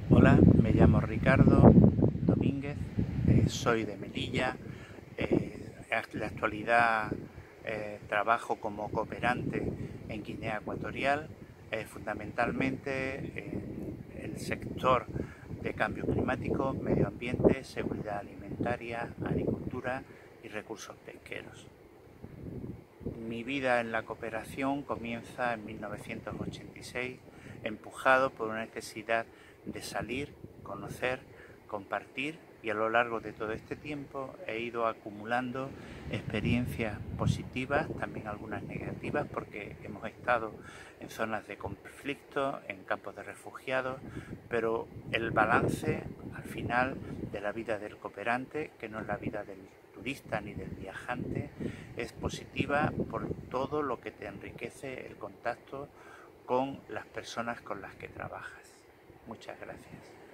Hola, me llamo Ricardo Domínguez, soy de Melilla. En la actualidad trabajo como cooperante en Guinea Ecuatorial, fundamentalmente en el sector de cambio climático, medio ambiente, seguridad alimentaria, agricultura y recursos pesqueros. Mi vida en la cooperación comienza en 1986, empujado por una necesidad de salir, conocer, compartir, y a lo largo de todo este tiempo he ido acumulando experiencias positivas, también algunas negativas, porque hemos estado en zonas de conflicto, en campos de refugiados, pero el balance al final de la vida del cooperante, que no es la vida del turista ni del viajante, es positiva por todo lo que te enriquece el contacto con las personas con las que trabajas. Muchas gracias.